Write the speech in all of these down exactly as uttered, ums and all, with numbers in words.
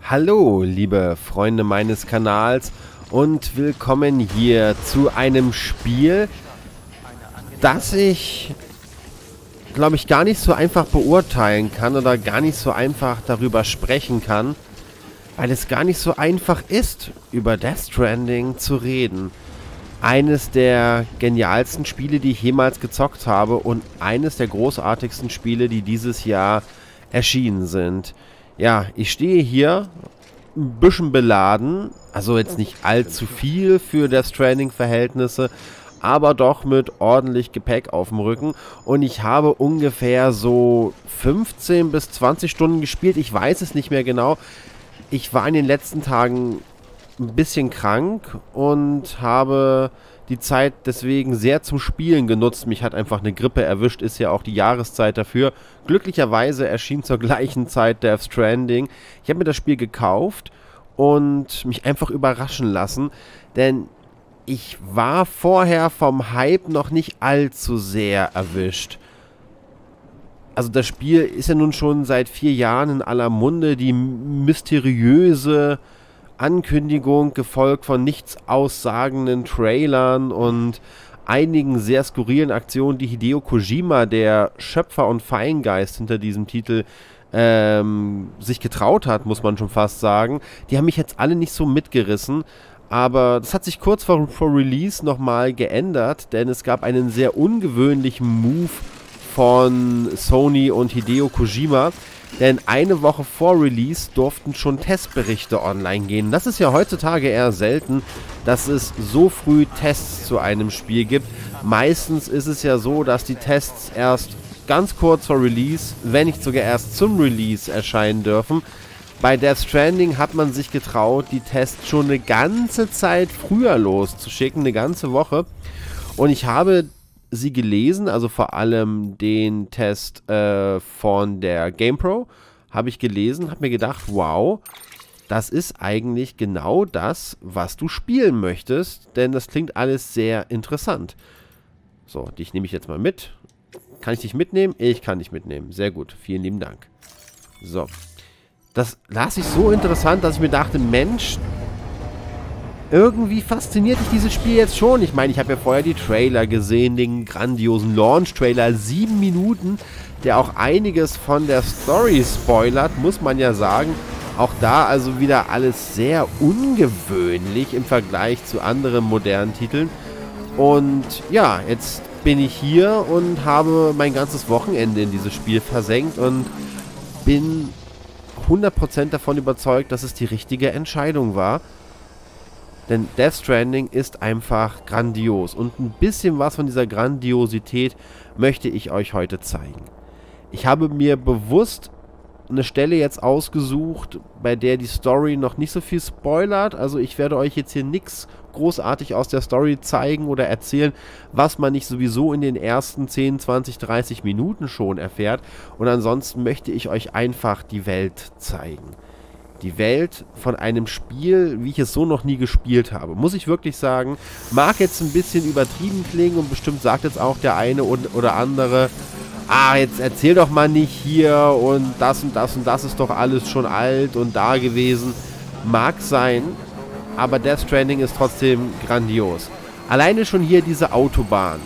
Hallo, liebe Freunde meines Kanals und willkommen hier zu einem Spiel, das ich, glaube ich, gar nicht so einfach beurteilen kann oder gar nicht so einfach darüber sprechen kann, weil es gar nicht so einfach ist, über Death Stranding zu reden. Eines der genialsten Spiele, die ich jemals gezockt habe und eines der großartigsten Spiele, die dieses Jahr erschienen sind. Ja, ich stehe hier ein bisschen beladen, also jetzt nicht allzu viel für Death Stranding-Verhältnisse, aber doch mit ordentlich Gepäck auf dem Rücken und ich habe ungefähr so fünfzehn bis zwanzig Stunden gespielt, ich weiß es nicht mehr genau. Ich war in den letzten Tagen ein bisschen krank und habe die Zeit deswegen sehr zum Spielen genutzt. Mich hat einfach eine Grippe erwischt, ist ja auch die Jahreszeit dafür. Glücklicherweise erschien zur gleichen Zeit Death Stranding. Ich habe mir das Spiel gekauft und mich einfach überraschen lassen, denn ich war vorher vom Hype noch nicht allzu sehr erwischt. Also das Spiel ist ja nun schon seit vier Jahren in aller Munde, die mysteriöse Ankündigung, gefolgt von nichts aussagenden Trailern und einigen sehr skurrilen Aktionen, die Hideo Kojima, der Schöpfer und Feingeist hinter diesem Titel, ähm, sich getraut hat, muss man schon fast sagen. Die haben mich jetzt alle nicht so mitgerissen, aber das hat sich kurz vor, vor Release nochmal geändert, denn es gab einen sehr ungewöhnlichen Move von Sony und Hideo Kojima. Denn eine Woche vor Release durften schon Testberichte online gehen. Das ist ja heutzutage eher selten, dass es so früh Tests zu einem Spiel gibt. Meistens ist es ja so, dass die Tests erst ganz kurz vor Release, wenn nicht sogar erst zum Release erscheinen dürfen. Bei Death Stranding hat man sich getraut, die Tests schon eine ganze Zeit früher loszuschicken, eine ganze Woche. Und ich habe sie gelesen, also vor allem den Test äh, von der GamePro habe ich gelesen, habe mir gedacht, wow, das ist eigentlich genau das, was du spielen möchtest, denn das klingt alles sehr interessant. So, dich nehme ich jetzt mal mit. Kann ich dich mitnehmen? Ich kann dich mitnehmen. Sehr gut, vielen lieben Dank. So, das las ich so interessant, dass ich mir dachte, Mensch, irgendwie fasziniert dich dieses Spiel jetzt schon. Ich meine, ich habe ja vorher die Trailer gesehen, den grandiosen Launch-Trailer, sieben Minuten, der auch einiges von der Story spoilert, muss man ja sagen. Auch da also wieder alles sehr ungewöhnlich im Vergleich zu anderen modernen Titeln. Und ja, jetzt bin ich hier und habe mein ganzes Wochenende in dieses Spiel versenkt und bin hundert Prozent davon überzeugt, dass es die richtige Entscheidung war. Denn Death Stranding ist einfach grandios. Und ein bisschen was von dieser Grandiosität möchte ich euch heute zeigen. Ich habe mir bewusst eine Stelle jetzt ausgesucht, bei der die Story noch nicht so viel spoilert. Also ich werde euch jetzt hier nichts großartig aus der Story zeigen oder erzählen, was man nicht sowieso in den ersten zehn, zwanzig, dreißig Minuten schon erfährt. Und ansonsten möchte ich euch einfach die Welt zeigen. Die Welt von einem Spiel, wie ich es so noch nie gespielt habe. Muss ich wirklich sagen, mag jetzt ein bisschen übertrieben klingen und bestimmt sagt jetzt auch der eine oder andere, ah, jetzt erzähl doch mal nicht hier und das und das und das ist doch alles schon alt und da gewesen. Mag sein, aber Death Stranding ist trotzdem grandios. Alleine schon hier diese Autobahn.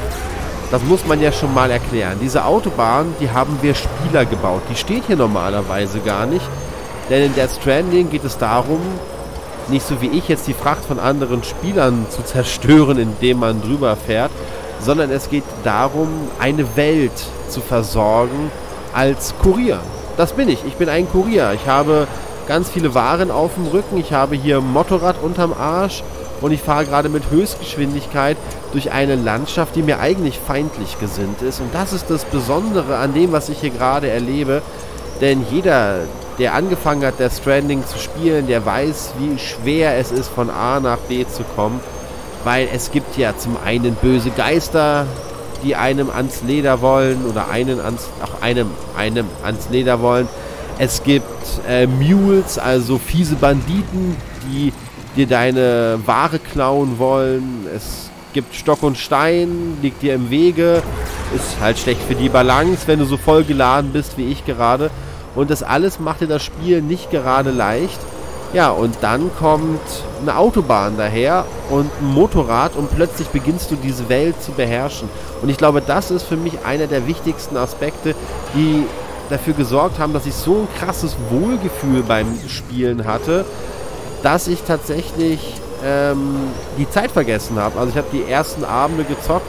Das muss man ja schon mal erklären. Diese Autobahn, die haben wir Spieler gebaut. Die steht hier normalerweise gar nicht. Denn in Death Stranding geht es darum, nicht so wie ich jetzt die Fracht von anderen Spielern zu zerstören, indem man drüber fährt, sondern es geht darum, eine Welt zu versorgen als Kurier. Das bin ich. Ich bin ein Kurier. Ich habe ganz viele Waren auf dem Rücken. Ich habe hier ein Motorrad unterm Arsch und ich fahre gerade mit Höchstgeschwindigkeit durch eine Landschaft, die mir eigentlich feindlich gesinnt ist. Und das ist das Besondere an dem, was ich hier gerade erlebe. Denn jeder, der angefangen hat, Death Stranding zu spielen, der weiß, wie schwer es ist, von A nach B zu kommen. Weil es gibt ja zum einen böse Geister, die einem ans Leder wollen oder einen ans, auch einem, einem ans Leder wollen. Es gibt äh, Mules, also fiese Banditen, die dir deine Ware klauen wollen. Es gibt Stock und Stein, liegt dir im Wege. Ist halt schlecht für die Balance, wenn du so voll geladen bist wie ich gerade. Und das alles macht dir das Spiel nicht gerade leicht. Ja, und dann kommt eine Autobahn daher und ein Motorrad und plötzlich beginnst du diese Welt zu beherrschen. Und ich glaube, das ist für mich einer der wichtigsten Aspekte, die dafür gesorgt haben, dass ich so ein krasses Wohlgefühl beim Spielen hatte, dass ich tatsächlich ähm, die Zeit vergessen habe. Also ich habe die ersten Abende gezockt.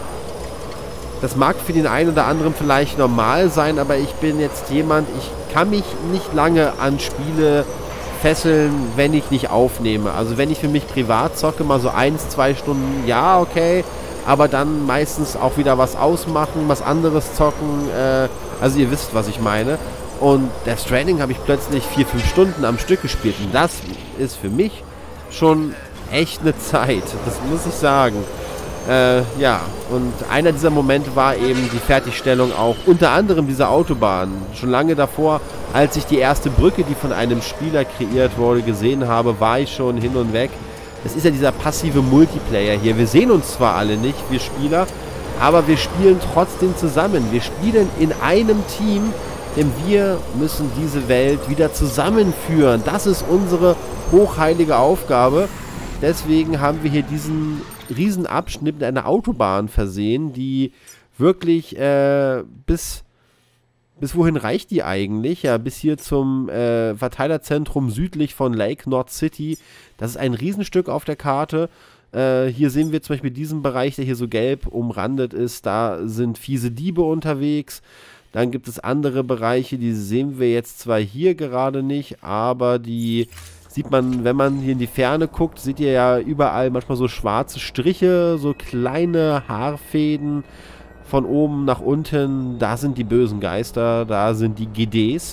Das mag für den einen oder anderen vielleicht normal sein, aber ich bin jetzt jemand, ich kann mich nicht lange an Spiele fesseln, wenn ich nicht aufnehme. Also wenn ich für mich privat zocke, mal so eins, zwei Stunden, ja, okay, aber dann meistens auch wieder was ausmachen, was anderes zocken, äh, also ihr wisst, was ich meine. Und Death Stranding habe ich plötzlich vier, fünf Stunden am Stück gespielt und das ist für mich schon echt eine Zeit, das muss ich sagen. Äh, ja, und einer dieser Momente war eben die Fertigstellung auch unter anderem dieser Autobahn. Schon lange davor, als ich die erste Brücke, die von einem Spieler kreiert wurde, gesehen habe, war ich schon hin und weg. Es ist ja dieser passive Multiplayer hier. Wir sehen uns zwar alle nicht, wir Spieler, aber wir spielen trotzdem zusammen. Wir spielen in einem Team, denn wir müssen diese Welt wieder zusammenführen. Das ist unsere hochheilige Aufgabe. Deswegen haben wir hier diesen Riesenabschnitt mit einer Autobahn versehen, die wirklich äh, bis, bis wohin reicht die eigentlich? Ja, bis hier zum äh, Verteilerzentrum südlich von Lake Knot City. Das ist ein Riesenstück auf der Karte. Äh, hier sehen wir zum Beispiel diesen Bereich, der hier so gelb umrandet ist. Da sind fiese Diebe unterwegs. Dann gibt es andere Bereiche, die sehen wir jetzt zwar hier gerade nicht, aber die sieht man, wenn man hier in die Ferne guckt, seht ihr ja überall manchmal so schwarze Striche, so kleine Haarfäden von oben nach unten. Da sind die bösen Geister, da sind die G Ds.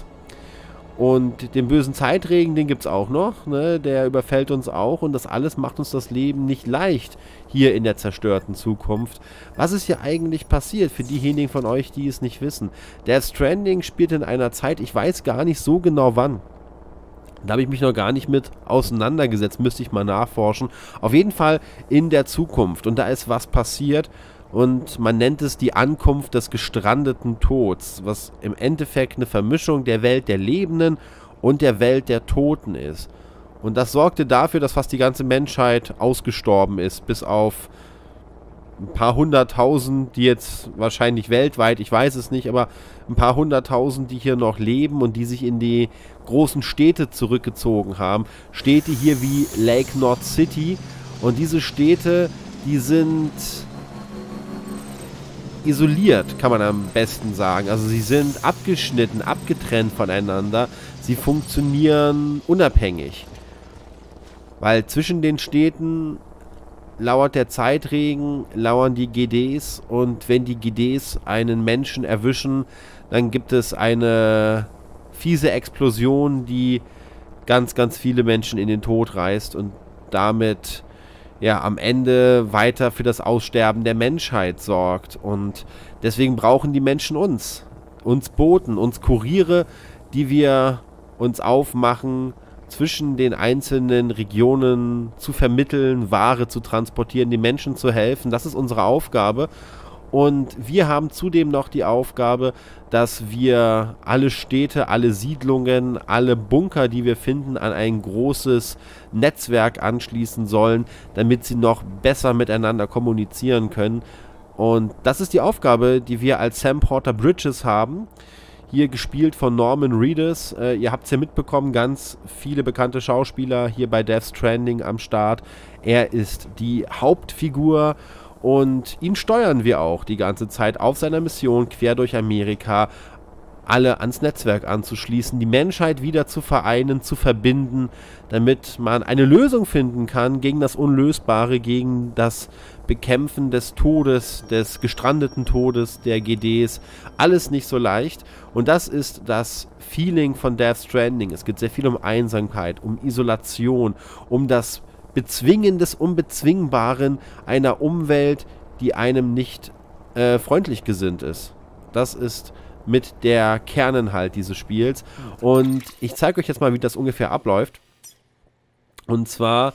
Und den bösen Zeitregen, den gibt es auch noch, ne? Der überfällt uns auch und das alles macht uns das Leben nicht leicht hier in der zerstörten Zukunft. Was ist hier eigentlich passiert für diejenigen von euch, die es nicht wissen? Death Stranding spielt in einer Zeit, ich weiß gar nicht so genau wann. Da habe ich mich noch gar nicht mit auseinandergesetzt, müsste ich mal nachforschen. Auf jeden Fall in der Zukunft. Und da ist was passiert und man nennt es die Ankunft des gestrandeten Tods, was im Endeffekt eine Vermischung der Welt der Lebenden und der Welt der Toten ist. Und das sorgte dafür, dass fast die ganze Menschheit ausgestorben ist, bis auf ein paar hunderttausend, die jetzt wahrscheinlich weltweit, ich weiß es nicht, aber ein paar hunderttausend, die hier noch leben und die sich in die großen Städte zurückgezogen haben. Städte hier wie Lake Knot City. Und diese Städte, die sind isoliert, kann man am besten sagen. Also sie sind abgeschnitten, abgetrennt voneinander. Sie funktionieren unabhängig. Weil zwischen den Städten lauert der Zeitregen, lauern die G Ds und wenn die G Ds einen Menschen erwischen, dann gibt es eine fiese Explosion, die ganz, ganz viele Menschen in den Tod reißt und damit ja am Ende weiter für das Aussterben der Menschheit sorgt. Und deswegen brauchen die Menschen uns, uns Boten, uns Kuriere, die wir uns aufmachen, zwischen den einzelnen Regionen zu vermitteln, Ware zu transportieren, den Menschen zu helfen. Das ist unsere Aufgabe. Und wir haben zudem noch die Aufgabe, dass wir alle Städte, alle Siedlungen, alle Bunker, die wir finden, an ein großes Netzwerk anschließen sollen, damit sie noch besser miteinander kommunizieren können. Und das ist die Aufgabe, die wir als Sam Porter Bridges haben. Hier gespielt von Norman Reedus. Äh, ihr habt es ja mitbekommen, ganz viele bekannte Schauspieler hier bei Death Stranding am Start. Er ist die Hauptfigur und ihn steuern wir auch die ganze Zeit auf seiner Mission quer durch Amerika, alle ans Netzwerk anzuschließen, die Menschheit wieder zu vereinen, zu verbinden, damit man eine Lösung finden kann gegen das Unlösbare, gegen das Bekämpfen des Todes, des gestrandeten Todes, der G Ds. Alles nicht so leicht. Und das ist das Feeling von Death Stranding. Es geht sehr viel um Einsamkeit, um Isolation, um das Bezwingen des Unbezwingbaren einer Umwelt, die einem nicht äh, freundlich gesinnt ist. Das ist mit der Kerninhalt dieses Spiels. Und ich zeige euch jetzt mal, wie das ungefähr abläuft. Und zwar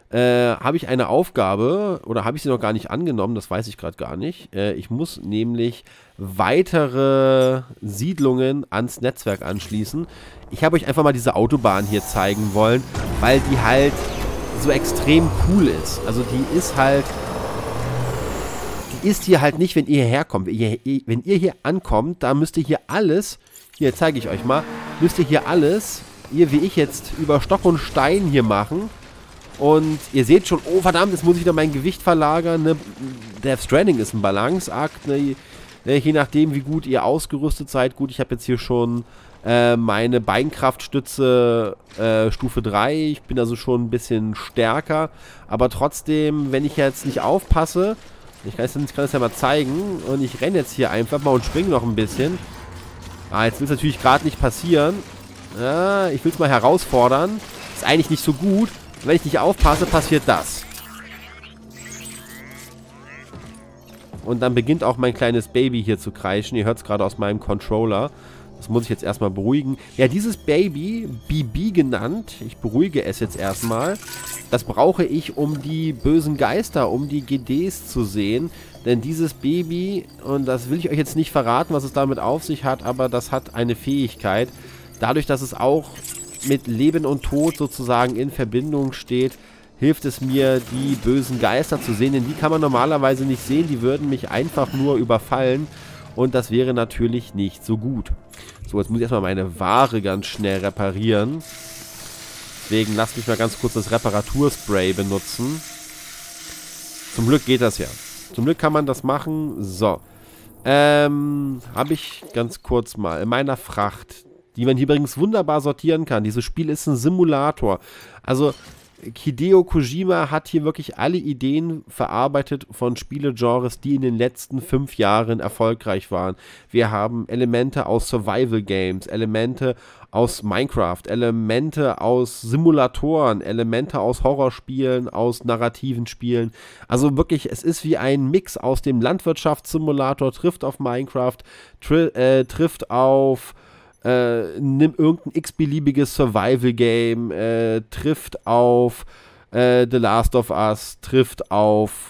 äh, habe ich eine Aufgabe, oder habe ich sie noch gar nicht angenommen, das weiß ich gerade gar nicht. Äh, ich muss nämlich weitere Siedlungen ans Netzwerk anschließen. Ich habe euch einfach mal diese Autobahn hier zeigen wollen, weil die halt so extrem cool ist. Also die ist halt, die ist hier halt nicht, wenn ihr hierher kommt. Wenn ihr, wenn ihr hier ankommt, da müsst ihr hier alles, hier zeige ich euch mal, müsst ihr hier alles, ihr wie ich jetzt, über Stock und Stein hier machen. Und ihr seht schon, oh verdammt, jetzt muss ich wieder mein Gewicht verlagern. Ne? Death Stranding ist ein Balanceakt, ne? Je nachdem, wie gut ihr ausgerüstet seid. Gut, ich habe jetzt hier schon äh, meine Beinkraftstütze äh, Stufe drei. Ich bin also schon ein bisschen stärker. Aber trotzdem, wenn ich jetzt nicht aufpasse, ich kann es, ich kann es ja mal zeigen. Und ich renne jetzt hier einfach mal und springe noch ein bisschen. Ah, jetzt will es natürlich gerade nicht passieren. Ja, ich will es mal herausfordern. Ist eigentlich nicht so gut. Wenn ich nicht aufpasse, passiert das. Und dann beginnt auch mein kleines Baby hier zu kreischen. Ihr hört es gerade aus meinem Controller. Das muss ich jetzt erstmal beruhigen. Ja, dieses Baby, B B genannt, ich beruhige es jetzt erstmal. Das brauche ich, um die bösen Geister, um die G Ds zu sehen. Denn dieses Baby, und das will ich euch jetzt nicht verraten, was es damit auf sich hat, aber das hat eine Fähigkeit. Dadurch, dass es auch mit Leben und Tod sozusagen in Verbindung steht, hilft es mir, die bösen Geister zu sehen, denn die kann man normalerweise nicht sehen, die würden mich einfach nur überfallen und das wäre natürlich nicht so gut. So, jetzt muss ich erstmal meine Ware ganz schnell reparieren. Deswegen lasst mich mal ganz kurz das Reparaturspray benutzen. Zum Glück geht das ja. Zum Glück kann man das machen. So. Ähm, habe ich ganz kurz mal in meiner Fracht, die man hier übrigens wunderbar sortieren kann. Dieses Spiel ist ein Simulator. Also Hideo Kojima hat hier wirklich alle Ideen verarbeitet von Spielegenres, die in den letzten fünf Jahren erfolgreich waren. Wir haben Elemente aus Survival Games, Elemente aus Minecraft, Elemente aus Simulatoren, Elemente aus Horrorspielen, aus narrativen Spielen. Also wirklich, es ist wie ein Mix aus dem Landwirtschaftssimulator, trifft auf Minecraft, tri äh, trifft auf Äh, nimm irgendein x-beliebiges Survival-Game, äh, trifft auf äh, The Last of Us, trifft auf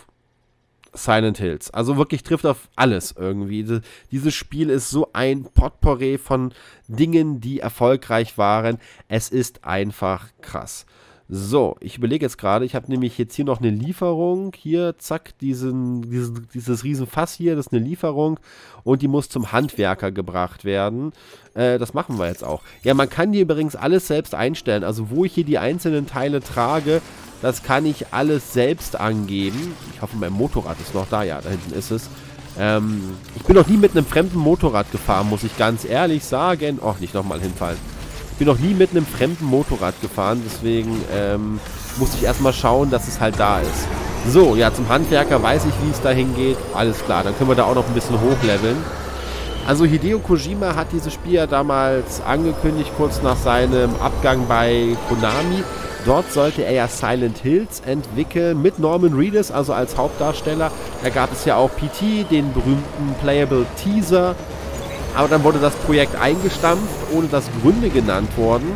Silent Hills. Also wirklich trifft auf alles irgendwie. Diese, dieses Spiel ist so ein Potpourri von Dingen, die erfolgreich waren. Es ist einfach krass. So, ich überlege jetzt gerade, ich habe nämlich jetzt hier noch eine Lieferung. Hier, zack, diesen, diesen, dieses Riesenfass hier, das ist eine Lieferung. Und die muss zum Handwerker gebracht werden. Äh, das machen wir jetzt auch. Ja, man kann hier übrigens alles selbst einstellen. Also wo ich hier die einzelnen Teile trage, das kann ich alles selbst angeben. Ich hoffe, mein Motorrad ist noch da. Ja, da hinten ist es. Ähm, ich bin noch nie mit einem fremden Motorrad gefahren, muss ich ganz ehrlich sagen. Och, nicht nochmal hinfallen. Ich bin noch nie mit einem fremden Motorrad gefahren, deswegen ähm, musste ich erstmal schauen, dass es halt da ist. So, ja, zum Handwerker weiß ich, wie es dahin geht. Alles klar, dann können wir da auch noch ein bisschen hochleveln. Also Hideo Kojima hat dieses Spiel ja damals angekündigt, kurz nach seinem Abgang bei Konami. Dort sollte er ja Silent Hills entwickeln mit Norman Reedus, also als Hauptdarsteller. Da gab es ja auch P T, den berühmten Playable Teaser. Aber dann wurde das Projekt eingestampft, ohne dass Gründe genannt wurden.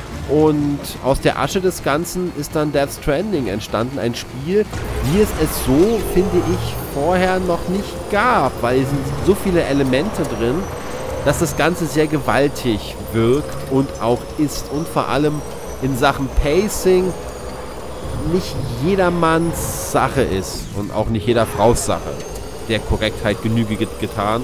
Und aus der Asche des Ganzen ist dann Death Stranding entstanden. Ein Spiel, wie es es so, finde ich, vorher noch nicht gab. Weil es sind so viele Elemente drin, dass das Ganze sehr gewaltig wirkt und auch ist. Und vor allem in Sachen Pacing nicht jedermanns Sache ist. Und auch nicht jeder Fraus Sache. Der Korrektheit Genüge getan.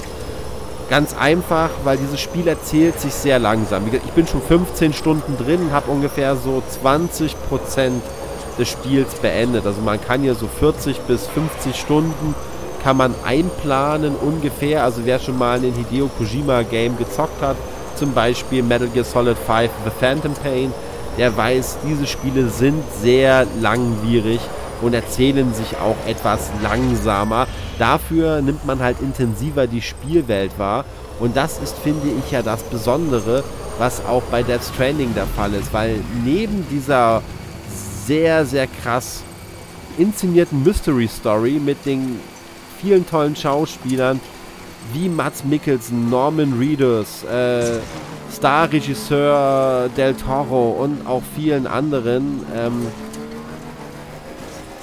Ganz einfach, weil dieses Spiel erzählt sich sehr langsam. Ich bin schon fünfzehn Stunden drin und habe ungefähr so zwanzig Prozent des Spiels beendet. Also man kann hier so vierzig bis fünfzig Stunden kann man einplanen ungefähr. Also wer schon mal ein Hideo Kojima Game gezockt hat, zum Beispiel Metal Gear Solid fünf The Phantom Pain, der weiß, diese Spiele sind sehr langwierig und erzählen sich auch etwas langsamer. Dafür nimmt man halt intensiver die Spielwelt wahr. Und das ist, finde ich, ja das Besondere, was auch bei Death Stranding der Fall ist. Weil neben dieser sehr, sehr krass inszenierten Mystery Story mit den vielen tollen Schauspielern wie Mads Mikkelsen, Norman Reedus, äh, Starregisseur Del Toro und auch vielen anderen, ähm,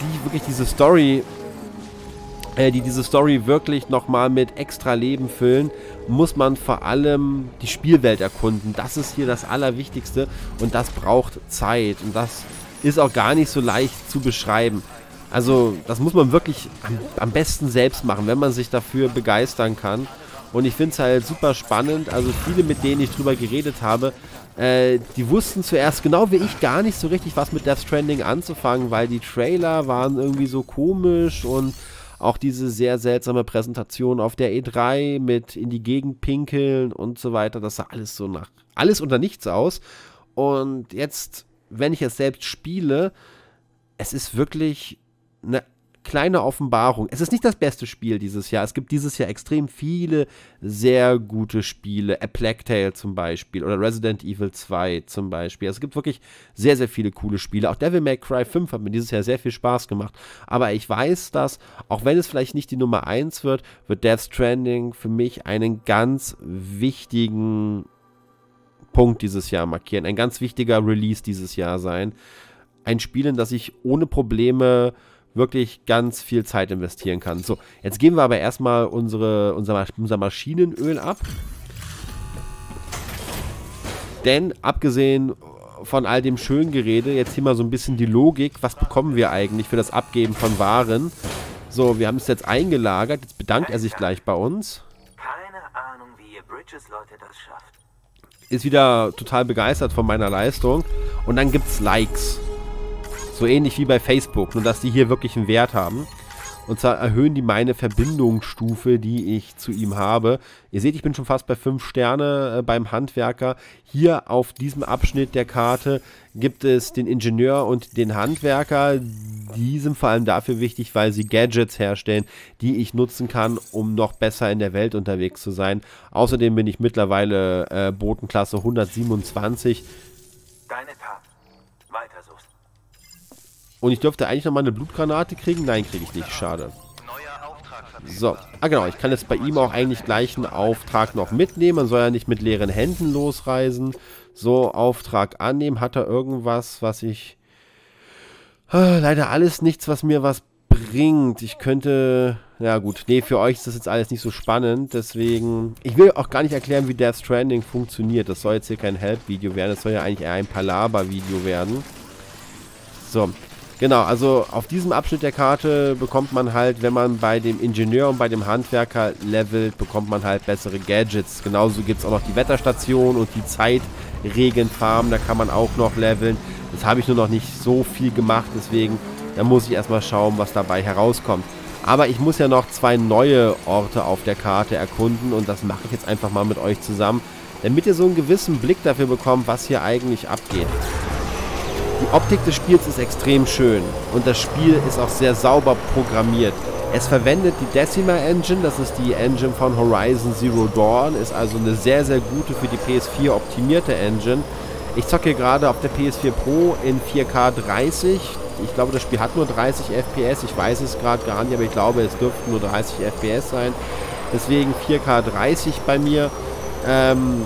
die wirklich diese Story, äh, die diese Story wirklich nochmal mit extra Leben füllen, muss man vor allem die Spielwelt erkunden. Das ist hier das Allerwichtigste und das braucht Zeit und das ist auch gar nicht so leicht zu beschreiben. Also das muss man wirklich am, am besten selbst machen, wenn man sich dafür begeistern kann. Und ich finde es halt super spannend. Also viele, mit denen ich drüber geredet habe, äh, die wussten zuerst genau wie ich gar nicht so richtig was mit Death Stranding anzufangen, weil die Trailer waren irgendwie so komisch und auch diese sehr seltsame Präsentation auf der E drei mit in die Gegend pinkeln und so weiter. Das sah alles so nach alles oder nichts aus. Und jetzt, wenn ich es selbst spiele, es ist wirklich eine kleine Offenbarung. Es ist nicht das beste Spiel dieses Jahr. Es gibt dieses Jahr extrem viele sehr gute Spiele. A Plague Tale zum Beispiel oder Resident Evil zwei zum Beispiel. Es gibt wirklich sehr, sehr viele coole Spiele. Auch Devil May Cry fünf hat mir dieses Jahr sehr viel Spaß gemacht. Aber ich weiß, dass, auch wenn es vielleicht nicht die Nummer eins wird, wird Death Stranding für mich einen ganz wichtigen Punkt dieses Jahr markieren. Ein ganz wichtiger Release dieses Jahr sein. Ein Spiel, in das ich ohne Probleme wirklich ganz viel Zeit investieren kann. So, jetzt geben wir aber erstmal unsere, unser, unser Maschinenöl ab. Denn abgesehen von all dem Schöngerede, jetzt hier mal so ein bisschen die Logik, was bekommen wir eigentlich für das Abgeben von Waren? So, wir haben es jetzt eingelagert, jetzt bedankt er sich gleich bei uns. Keine Ahnung, wie ihr Bridges-Leute das schafft. Ist wieder total begeistert von meiner Leistung. Und dann gibt es Likes. So ähnlich wie bei Facebook, nur dass die hier wirklich einen Wert haben. Und zwar erhöhen die meine Verbindungsstufe, die ich zu ihm habe. Ihr seht, ich bin schon fast bei fünf Sterne äh, beim Handwerker. Hier auf diesem Abschnitt der Karte gibt es den Ingenieur und den Handwerker. Die sind vor allem dafür wichtig, weil sie Gadgets herstellen, die ich nutzen kann, um noch besser in der Welt unterwegs zu sein. Außerdem bin ich mittlerweile äh, Botenklasse hundertsiebenundzwanzig. Deine Tat. Weiter so. Und ich dürfte eigentlich nochmal eine Blutgranate kriegen. Nein, kriege ich nicht. Schade. So. Ah, genau. Ich kann jetzt bei ihm auch eigentlich gleich einen Auftrag noch mitnehmen. Man soll ja nicht mit leeren Händen losreisen. So, Auftrag annehmen. Hat er irgendwas, was ich... Ah, leider alles nichts, was mir was bringt. Ich könnte... Ja gut, nee, für euch ist das jetzt alles nicht so spannend. Deswegen... Ich will auch gar nicht erklären, wie Death Stranding funktioniert. Das soll jetzt hier kein Help-Video werden. Das soll ja eigentlich eher ein Palaber-Video werden. So. Genau, also auf diesem Abschnitt der Karte bekommt man halt, wenn man bei dem Ingenieur und bei dem Handwerker levelt, bekommt man halt bessere Gadgets. Genauso gibt es auch noch die Wetterstation und die Zeitregenfarm, da kann man auch noch leveln. Das habe ich nur noch nicht so viel gemacht, deswegen da muss ich erstmal schauen, was dabei herauskommt. Aber ich muss ja noch zwei neue Orte auf der Karte erkunden und das mache ich jetzt einfach mal mit euch zusammen, damit ihr so einen gewissen Blick dafür bekommt, was hier eigentlich abgeht. Die Optik des Spiels ist extrem schön und das Spiel ist auch sehr sauber programmiert. Es verwendet die Decima Engine, das ist die Engine von Horizon Zero Dawn, ist also eine sehr, sehr gute für die P S vier optimierte Engine. Ich zocke gerade auf der P S vier Pro in vier K dreißig. Ich glaube, das Spiel hat nur dreißig F P S, ich weiß es gerade gar nicht, aber ich glaube, es dürften nur dreißig F P S sein. Deswegen vier K dreißig bei mir. Ähm...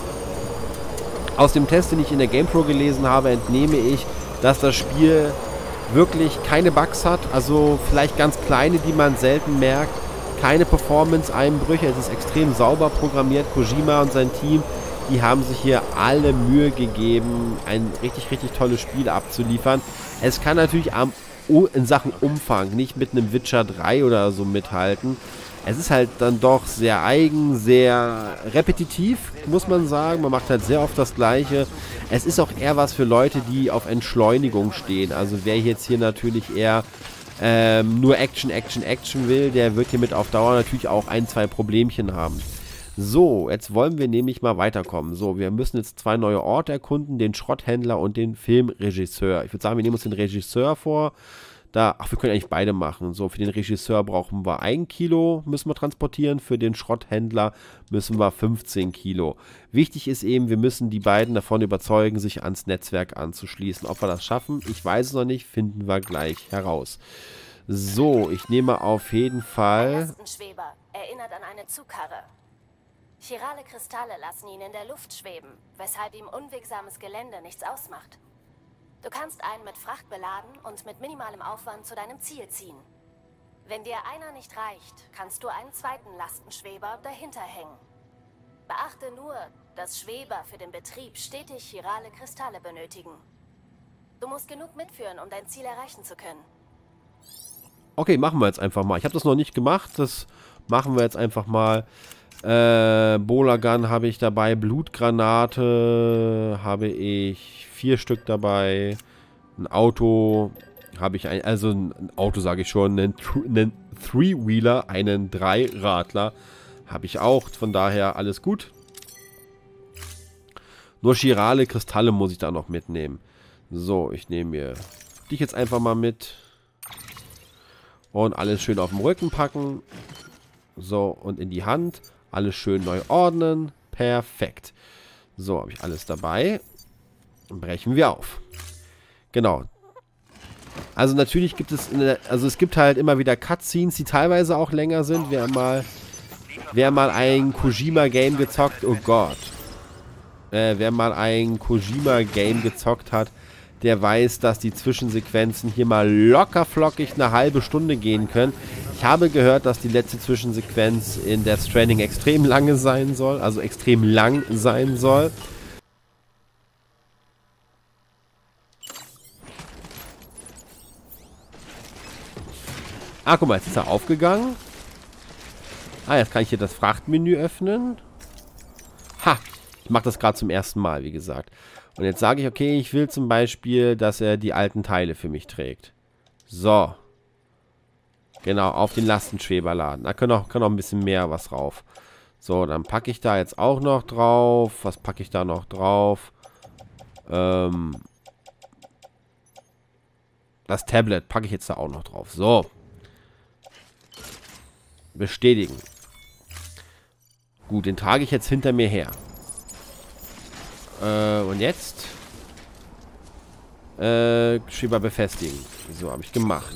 Aus dem Test, den ich in der GamePro gelesen habe, entnehme ich, dass das Spiel wirklich keine Bugs hat. Also vielleicht ganz kleine, die man selten merkt. Keine Performance-Einbrüche. Es ist extrem sauber programmiert. Kojima und sein Team, die haben sich hier alle Mühe gegeben, ein richtig, richtig tolles Spiel abzuliefern. Es kann natürlich am, in Sachen Umfang nicht mit einem Witcher drei oder so mithalten. Es ist halt dann doch sehr eigen, sehr repetitiv, muss man sagen. Man macht halt sehr oft das Gleiche. Es ist auch eher was für Leute, die auf Entschleunigung stehen. Also wer jetzt hier natürlich eher ähm, nur Action, Action, Action will, der wird hiermit auf Dauer natürlich auch ein, zwei Problemchen haben. So, jetzt wollen wir nämlich mal weiterkommen. So, wir müssen jetzt zwei neue Orte erkunden, den Schrotthändler und den Filmregisseur. Ich würde sagen, wir nehmen uns den Regisseur vor. Da, ach, wir können eigentlich beide machen. So, für den Regisseur brauchen wir ein Kilo, müssen wir transportieren. Für den Schrotthändler müssen wir fünfzehn Kilo. Wichtig ist eben, wir müssen die beiden davon überzeugen, sich ans Netzwerk anzuschließen. Ob wir das schaffen, ich weiß es noch nicht, finden wir gleich heraus. So, ich nehme auf jeden Fall... Lastenschweber erinnert an eine Zugkarre. Chirale Kristalle lassen ihn in der Luft schweben, weshalb ihm unwegsames Gelände nichts ausmacht. Du kannst einen mit Fracht beladen und mit minimalem Aufwand zu deinem Ziel ziehen. Wenn dir einer nicht reicht, kannst du einen zweiten Lastenschweber dahinter hängen. Beachte nur, dass Schweber für den Betrieb stetig chirale Kristalle benötigen. Du musst genug mitführen, um dein Ziel erreichen zu können. Okay, machen wir jetzt einfach mal. Ich habe das noch nicht gemacht, das machen wir jetzt einfach mal. Äh, Bowler Gun habe ich dabei, Blutgranate habe ich vier Stück dabei, ein Auto habe ich, ein, also ein Auto sage ich schon, einen, einen Three-Wheeler, einen Dreiradler habe ich auch, von daher alles gut. Nur chirale Kristalle muss ich da noch mitnehmen. So, ich nehme mir dich jetzt einfach mal mit. Und alles schön auf den Rücken packen. So, und in die Hand. Alles schön neu ordnen. Perfekt. So, habe ich alles dabei. Dann brechen wir auf. Genau. Also natürlich gibt es, in der, also es gibt halt immer wieder Cutscenes, die teilweise auch länger sind. Wer mal, wer mal ein Kojima-Game gezockt, oh Gott. Äh, wer mal ein Kojima-Game gezockt hat, der weiß, dass die Zwischensequenzen hier mal locker flockig eine halbe Stunde gehen können. Ich habe gehört, dass die letzte Zwischensequenz in Death Stranding extrem lange sein soll, also extrem lang sein soll. Ah, guck mal, jetzt ist er aufgegangen. Ah, jetzt kann ich hier das Frachtmenü öffnen. Ha! Ich mache das gerade zum ersten Mal, wie gesagt. Und jetzt sage ich, okay, ich will zum Beispiel, dass er die alten Teile für mich trägt. So. Genau, auf den Lastenschweber laden. Da kann auch, kann auch ein bisschen mehr was drauf. So, dann packe ich da jetzt auch noch drauf. Was packe ich da noch drauf? Ähm, das Tablet packe ich jetzt da auch noch drauf. So. Bestätigen. Gut, den trage ich jetzt hinter mir her. Äh, und jetzt? Äh, Schieber befestigen. So, habe ich gemacht.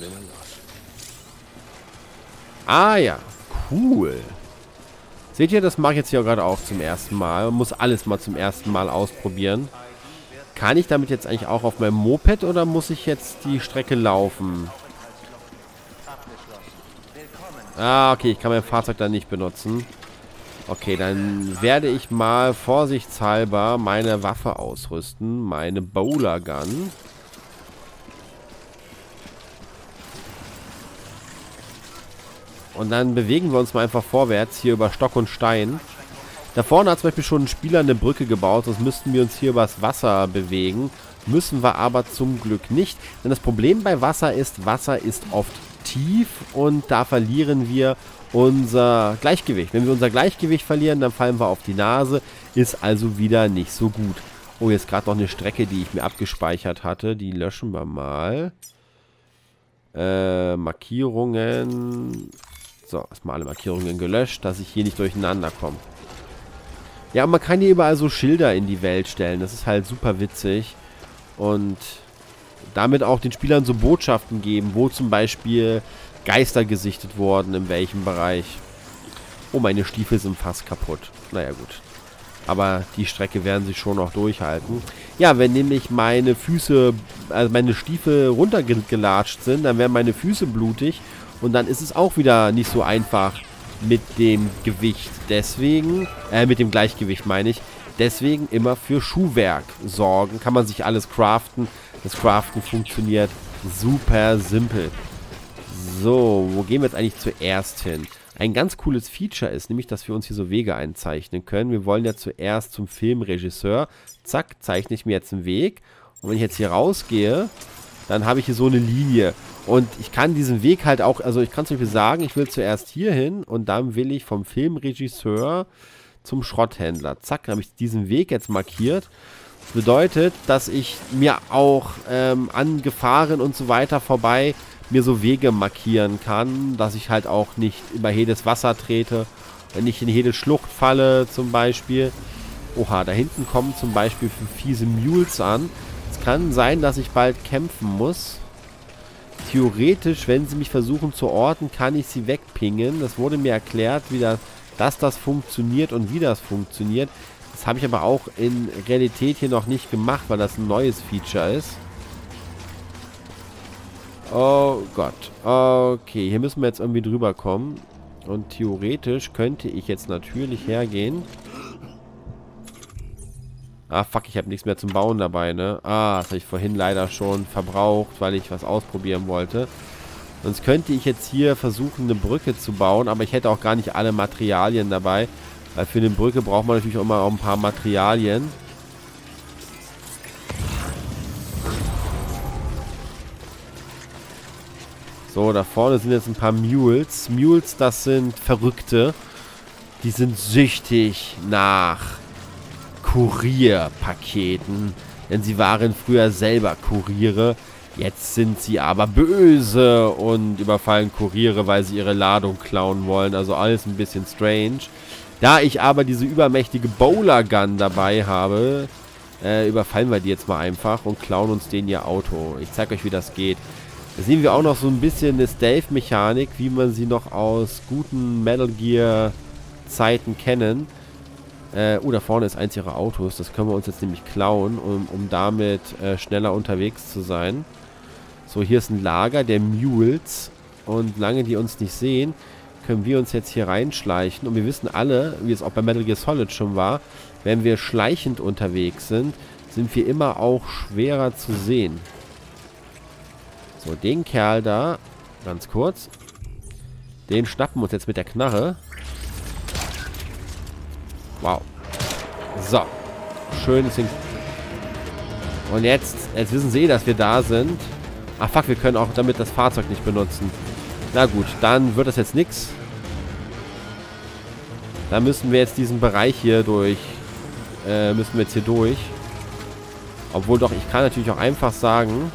Ah ja, cool. Seht ihr, das mache ich jetzt hier gerade auch zum ersten Mal. Man muss alles mal zum ersten Mal ausprobieren. Kann ich damit jetzt eigentlich auch auf meinem Moped oder muss ich jetzt die Strecke laufen? Ah, okay, ich kann mein Fahrzeug dann nicht benutzen. Okay, dann werde ich mal vorsichtshalber meine Waffe ausrüsten. Meine Bowler Gun. Und dann bewegen wir uns mal einfach vorwärts, hier über Stock und Stein. Da vorne hat zum Beispiel schon ein Spieler eine Brücke gebaut, sonst müssten wir uns hier übers Wasser bewegen. Müssen wir aber zum Glück nicht. Denn das Problem bei Wasser ist, Wasser ist oft tief und da verlieren wir unser Gleichgewicht. Wenn wir unser Gleichgewicht verlieren, dann fallen wir auf die Nase. Ist also wieder nicht so gut. Oh, jetzt gerade noch eine Strecke, die ich mir abgespeichert hatte. Die löschen wir mal. Äh, Markierungen. So, erstmal alle Markierungen gelöscht, dass ich hier nicht durcheinander komme. Ja, und man kann hier überall so Schilder in die Welt stellen. Das ist halt super witzig. Und damit auch den Spielern so Botschaften geben, wo zum Beispiel Geister gesichtet wurden, in welchem Bereich. Oh, meine Stiefel sind fast kaputt. Naja, gut. Aber die Strecke werden sie schon noch durchhalten. Ja, wenn nämlich meine Füße, also meine Stiefel runtergelatscht sind, dann werden meine Füße blutig. Und dann ist es auch wieder nicht so einfach mit dem Gewicht. Deswegen, äh, mit dem Gleichgewicht meine ich. Deswegen immer für Schuhwerk sorgen. Kann man sich alles craften. Das Craften funktioniert super simpel. So, wo gehen wir jetzt eigentlich zuerst hin? Ein ganz cooles Feature ist nämlich, dass wir uns hier so Wege einzeichnen können. Wir wollen ja zuerst zum Filmregisseur. Zack, zeichne ich mir jetzt einen Weg. Und wenn ich jetzt hier rausgehe, dann habe ich hier so eine Linie. Und ich kann diesen Weg halt auch, also ich kann zum Beispiel sagen, ich will zuerst hier hin und dann will ich vom Filmregisseur zum Schrotthändler. Zack, dann habe ich diesen Weg jetzt markiert. Das bedeutet, dass ich mir auch ähm, an Gefahren und so weiter vorbei mir so Wege markieren kann, dass ich halt auch nicht über jedes Wasser trete, wenn ich in jede Schlucht falle zum Beispiel. Oha, da hinten kommen zum Beispiel fiese Mules an. Es kann sein, dass ich bald kämpfen muss. Theoretisch, wenn sie mich versuchen zu orten, kann ich sie wegpingen. Das wurde mir erklärt, wie das, dass das funktioniert und wie das funktioniert. Das habe ich aber auch in Realität hier noch nicht gemacht, weil das ein neues Feature ist. Oh Gott. Okay, hier müssen wir jetzt irgendwie drüber kommen. Und theoretisch könnte ich jetzt natürlich hergehen. Ah, fuck, ich habe nichts mehr zum Bauen dabei, ne? Ah, das habe ich vorhin leider schon verbraucht, weil ich was ausprobieren wollte. Sonst könnte ich jetzt hier versuchen, eine Brücke zu bauen, aber ich hätte auch gar nicht alle Materialien dabei. Weil für eine Brücke braucht man natürlich auch immer auch ein paar Materialien. So, da vorne sind jetzt ein paar Mules. Mules, das sind Verrückte. Die sind süchtig nach Kurierpaketen. Denn sie waren früher selber Kuriere. Jetzt sind sie aber böse und überfallen Kuriere, weil sie ihre Ladung klauen wollen. Also alles ein bisschen strange. Da ich aber diese übermächtige Bowler Gun dabei habe, äh, überfallen wir die jetzt mal einfach und klauen uns den ihr Auto. Ich zeige euch, wie das geht. Da sehen wir auch noch so ein bisschen eine Stealth-Mechanik, wie man sie noch aus guten Metal Gear Zeiten kennen. Äh, oh, da vorne ist eins ihrer Autos. Das können wir uns jetzt nämlich klauen, um, um damit äh, schneller unterwegs zu sein. So, hier ist ein Lager der Mules. Und lange die uns nicht sehen, können wir uns jetzt hier reinschleichen. Und wir wissen alle, wie es auch bei Metal Gear Solid schon war, wenn wir schleichend unterwegs sind, sind wir immer auch schwerer zu sehen. So, den Kerl da, ganz kurz, den schnappen wir uns jetzt mit der Knarre. Wow. So. Schönes Ding. Und jetzt, jetzt wissen sie, dass wir da sind. Ach fuck, wir können auch damit das Fahrzeug nicht benutzen. Na gut, dann wird das jetzt nichts. Da müssen wir jetzt diesen Bereich hier durch. Äh, müssen wir jetzt hier durch. Obwohl doch, ich kann natürlich auch einfach sagen...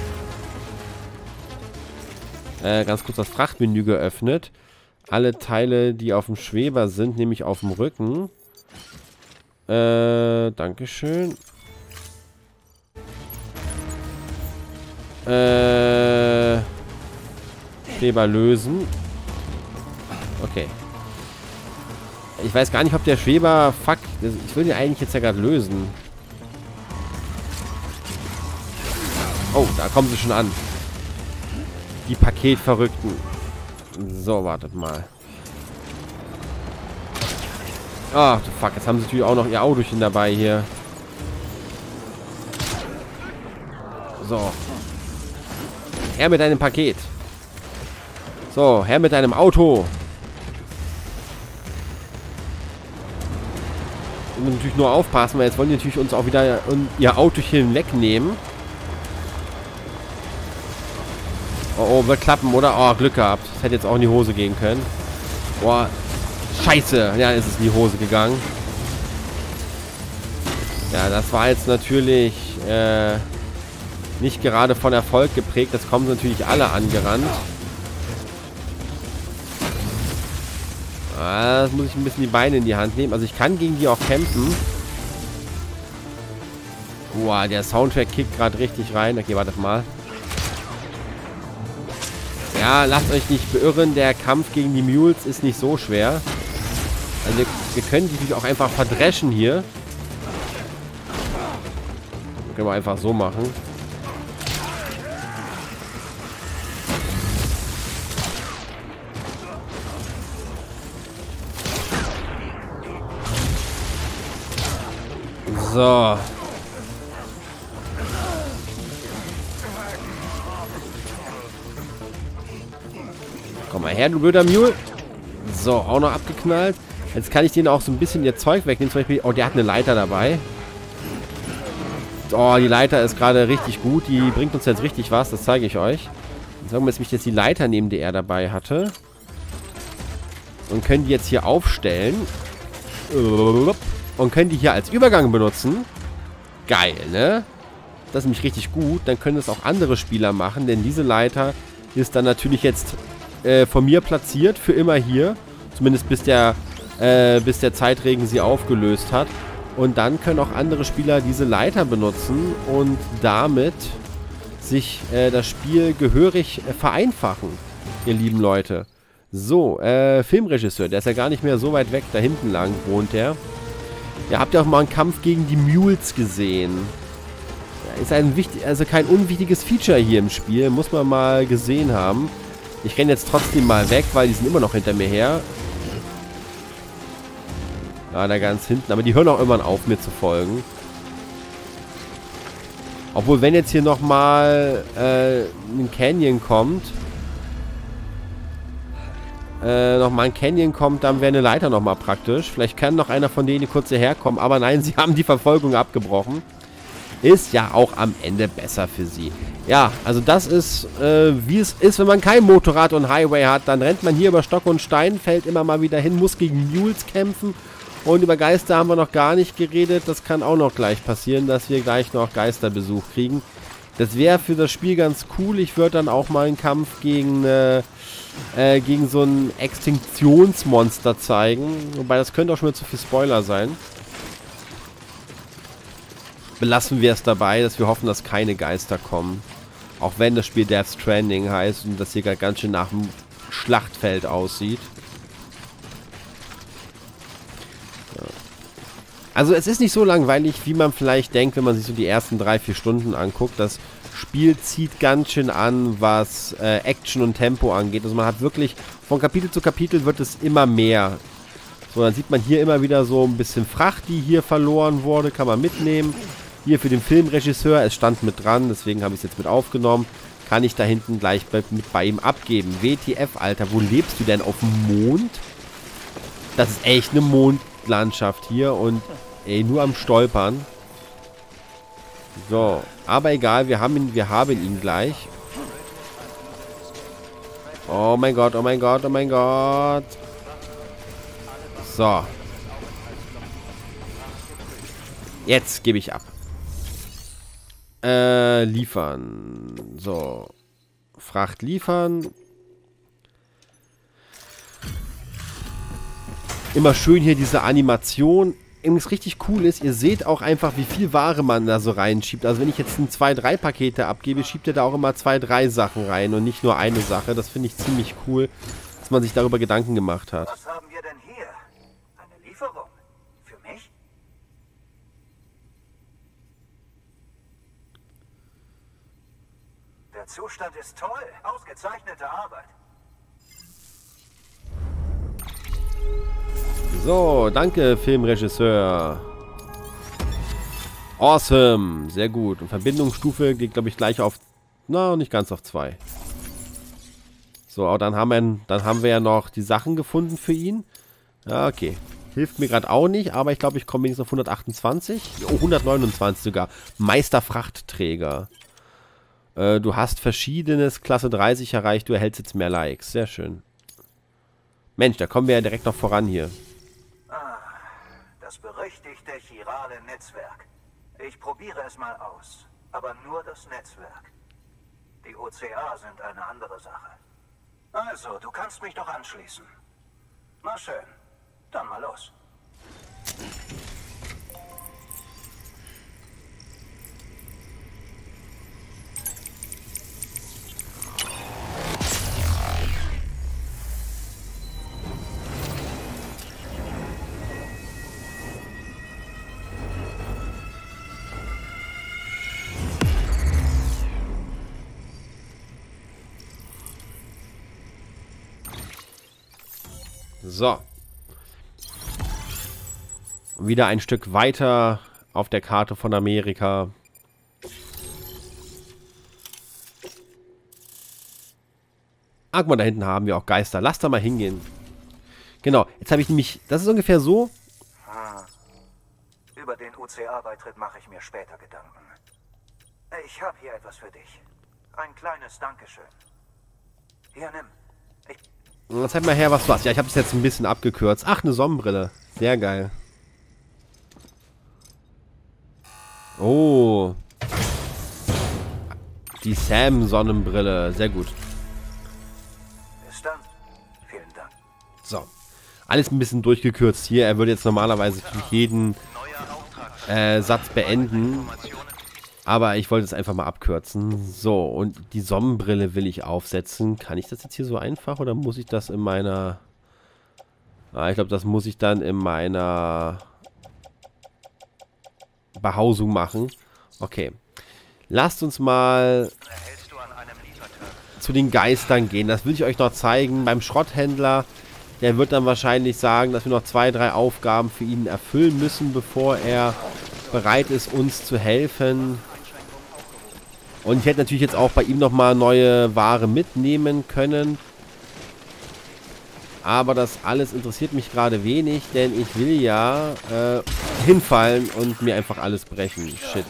Äh, ganz kurz das Frachtmenü geöffnet. Alle Teile, die auf dem Schweber sind, nehme ich auf dem Rücken. Äh, Dankeschön. Äh, Schweber lösen. Okay. Ich weiß gar nicht, ob der Schweber... Fuck, ich will den eigentlich jetzt ja gerade lösen. Oh, da kommen sie schon an. Die Paketverrückten. So, wartet mal. Ach, oh, fuck. Jetzt haben sie natürlich auch noch ihr Autochen dabei hier. So. Her mit deinem Paket. So, her mit deinem Auto. Wir müssen natürlich nur aufpassen, weil jetzt wollen die natürlich uns auch wieder ihr Autochen wegnehmen. Oh, oh, wird klappen, oder? Oh, Glück gehabt. Das hätte jetzt auch in die Hose gehen können. Boah, scheiße. Ja, ist es in die Hose gegangen. Ja, das war jetzt natürlich äh, nicht gerade von Erfolg geprägt. Das kommen natürlich alle angerannt. Ah, das muss ich ein bisschen die Beine in die Hand nehmen. Also ich kann gegen die auch kämpfen. Boah, der Soundtrack kickt gerade richtig rein. Okay, wartet mal. Ja, lasst euch nicht beirren, der Kampf gegen die Mules ist nicht so schwer. Also wir, wir können die natürlich auch einfach verdreschen hier. Das können wir einfach so machen. So. Komm mal her, du blöder Mule. So, auch noch abgeknallt. Jetzt kann ich denen auch so ein bisschen ihr Zeug wegnehmen. Zum Beispiel, oh, der hat eine Leiter dabei. Oh, die Leiter ist gerade richtig gut. Die bringt uns jetzt richtig was. Das zeige ich euch. Sagen wir jetzt, mich jetzt die Leiter nehmen, die er dabei hatte. Und können die jetzt hier aufstellen. Und können die hier als Übergang benutzen. Geil, ne? Das ist nämlich richtig gut. Dann können es auch andere Spieler machen. Denn diese Leiter ist dann natürlich jetzt äh, von mir platziert. Für immer hier. Zumindest bis der, äh, bis der Zeitregen sie aufgelöst hat. Und dann können auch andere Spieler diese Leiter benutzen. Und damit sich äh, das Spiel gehörig äh, vereinfachen. Ihr lieben Leute. So, äh, Filmregisseur. Der ist ja gar nicht mehr so weit weg. Da hinten lang wohnt der. Ja, habt ihr auch mal einen Kampf gegen die Mules gesehen? ist ein wichtig, also kein unwichtiges Feature hier im Spiel. Muss man mal gesehen haben. Ich renne jetzt trotzdem mal weg, weil die sind immer noch hinter mir her. Ja, da ganz hinten. Aber die hören auch irgendwann auf, mir zu folgen. Obwohl, wenn jetzt hier nochmal äh, ein Canyon kommt, äh, nochmal ein Canyon kommt, dann wäre eine Leiter nochmal praktisch. Vielleicht kann noch einer von denen kurz hierher kommen. Aber nein, sie haben die Verfolgung abgebrochen. Ist ja auch am Ende besser für sie. Ja, also das ist, äh, wie es ist, wenn man kein Motorrad und Highway hat. Dann rennt man hier über Stock und Stein, fällt immer mal wieder hin, muss gegen Mules kämpfen. Und über Geister haben wir noch gar nicht geredet. Das kann auch noch gleich passieren, dass wir gleich noch Geisterbesuch kriegen. Das wäre für das Spiel ganz cool. Ich würde dann auch mal einen Kampf gegen, äh, äh, gegen so ein Extinktionsmonster zeigen. Wobei, das könnte auch schon wieder zu viel Spoiler sein. Belassen wir es dabei, dass wir hoffen, dass keine Geister kommen. Auch wenn das Spiel Death Stranding heißt und das hier gerade ganz schön nach dem Schlachtfeld aussieht. Ja. Also es ist nicht so langweilig, wie man vielleicht denkt, wenn man sich so die ersten drei, vier Stunden anguckt. Das Spiel zieht ganz schön an, was äh, Action und Tempo angeht. Also man hat wirklich, von Kapitel zu Kapitel wird es immer mehr. So, dann sieht man hier immer wieder so ein bisschen Fracht, die hier verloren wurde, kann man mitnehmen. Hier für den Filmregisseur, es stand mit dran, deswegen habe ich es jetzt mit aufgenommen. Kann ich da hinten gleich bei, mit bei ihm abgeben. W T F, Alter, wo lebst du denn? Auf dem Mond? Das ist echt eine Mondlandschaft hier und ey, nur am Stolpern. So, aber egal, wir haben ihn, wir haben ihn gleich. Oh mein Gott, oh mein Gott, oh mein Gott. So. Jetzt gebe ich ab. Äh, liefern. So. Fracht liefern. Immer schön hier diese Animation. Was richtig cool ist, ihr seht auch einfach, wie viel Ware man da so reinschiebt. Also wenn ich jetzt ein zwei drei Pakete abgebe, schiebt ihr da auch immer zwei drei Sachen rein und nicht nur eine Sache. Das finde ich ziemlich cool, dass man sich darüber Gedanken gemacht hat. Was haben wir denn hier? Eine Lieferung? Für mich? Der Zustand ist toll. Ausgezeichnete Arbeit. So, danke, Filmregisseur. Awesome. Sehr gut. Und Verbindungsstufe geht, glaube ich, gleich auf... Na, nicht ganz auf zwei. So, aber dann haben wir, dann haben wir ja noch die Sachen gefunden für ihn. Ja, okay. Hilft mir gerade auch nicht, aber ich glaube, ich komme wenigstens auf hundertachtundzwanzig. Oh, hundertneunundzwanzig sogar. Meisterfrachtträger. Äh, du hast verschiedenes Klasse dreißig erreicht. Du erhältst jetzt mehr Likes. Sehr schön. Mensch, da kommen wir ja direkt noch voran hier. Ah, das berüchtigte chirale Netzwerk. Ich probiere es mal aus. Aber nur das Netzwerk. Die O C A sind eine andere Sache. Also, du kannst mich doch anschließen. Na schön. Dann mal los. So. Wieder ein Stück weiter auf der Karte von Amerika. Ah, guck mal, da hinten haben wir auch Geister. Lass da mal hingehen. Genau, jetzt habe ich nämlich... Das ist ungefähr so. Hm. Über den U C A-Beitritt mache ich mir später Gedanken. Ich habe hier etwas für dich. Ein kleines Dankeschön. Hier, nimm. Ich... Zeig mal her, was du hast. Ja, ich habe es jetzt ein bisschen abgekürzt. Ach, eine Sonnenbrille. Sehr geil. Oh. Die Sam-Sonnenbrille. Sehr gut. Bis dann. Vielen Dank. So. Alles ein bisschen durchgekürzt hier. Er würde jetzt normalerweise jeden äh, Satz beenden. Aber ich wollte es einfach mal abkürzen. So, und die Sonnenbrille will ich aufsetzen. Kann ich das jetzt hier so einfach oder muss ich das in meiner... Ah, ich glaube, das muss ich dann in meiner Behausung machen. Okay. lasst uns mal zu den Geistern gehen. Das will ich euch noch zeigen. Beim Schrotthändler, der wird dann wahrscheinlich sagen, dass wir noch zwei, drei Aufgaben für ihn erfüllen müssen, bevor er bereit ist, uns zu helfen. Und ich hätte natürlich jetzt auch bei ihm nochmal neue Ware mitnehmen können. Aber das alles interessiert mich gerade wenig, denn ich will ja äh, hinfallen und mir einfach alles brechen. Shit.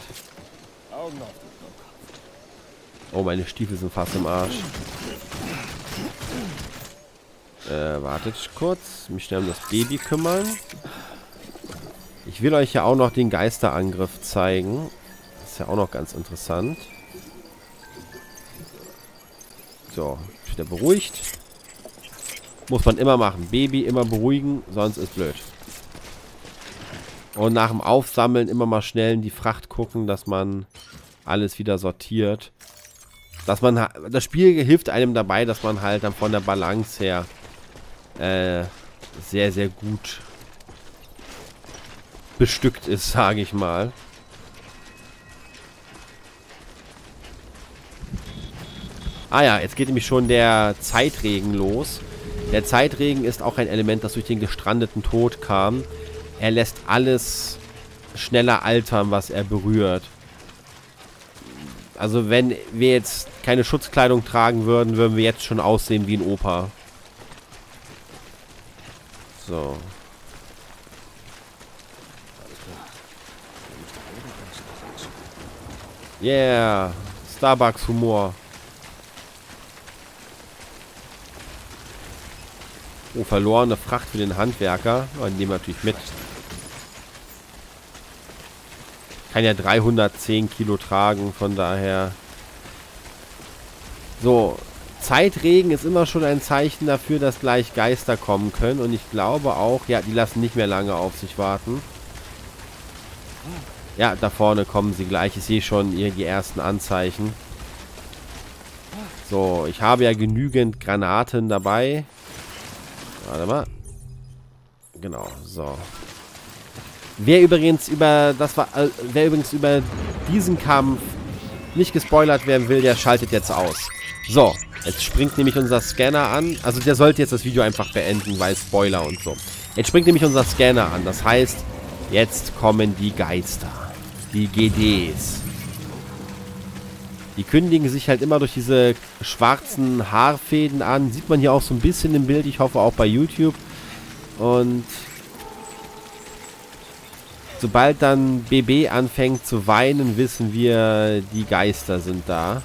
Oh, meine Stiefel sind fast im Arsch. Äh, wartet kurz. Mich schnell um das Baby kümmern. Ich will euch ja auch noch den Geisterangriff zeigen. Das ist ja auch noch ganz interessant. So, wieder beruhigt. Muss man immer machen. Baby immer beruhigen, sonst ist blöd. Und nach dem Aufsammeln immer mal schnell in die Fracht gucken, dass man alles wieder sortiert. Dass man, das Spiel hilft einem dabei, dass man halt dann von der Balance her äh, sehr, sehr gut bestückt ist, sage ich mal. Ah ja, jetzt geht nämlich schon der Zeitregen los. Der Zeitregen ist auch ein Element, das durch den gestrandeten Tod kam. Er lässt alles schneller altern, was er berührt. Also wenn wir jetzt keine Schutzkleidung tragen würden, würden wir jetzt schon aussehen wie ein Opa. So. Yeah. Starbucks-Humor. Oh, verlorene Fracht für den Handwerker. Oh, den nehmen wir natürlich mit. Kann ja dreihundertzehn Kilo tragen, von daher. So, Zeitregen ist immer schon ein Zeichen dafür, dass gleich Geister kommen können. Und ich glaube auch, ja, die lassen nicht mehr lange auf sich warten. Ja, da vorne kommen sie gleich. Ich sehe schon hier die ersten Anzeichen. So, ich habe ja genügend Granaten dabei. Warte mal. Genau, so. Wer übrigens über das war, äh, wer übrigens über diesen Kampf nicht gespoilert werden will, der schaltet jetzt aus. So, jetzt springt nämlich unser Scanner an. Also der sollte jetzt das Video einfach beenden, weil Spoiler und so. Jetzt springt nämlich unser Scanner an. Das heißt, jetzt kommen die Geister. Die G Ds. Die kündigen sich halt immer durch diese schwarzen Haarfäden an. Sieht man hier auch so ein bisschen im Bild. Ich hoffe auch bei YouTube. Und sobald dann B B anfängt zu weinen, wissen wir, die Geister sind da.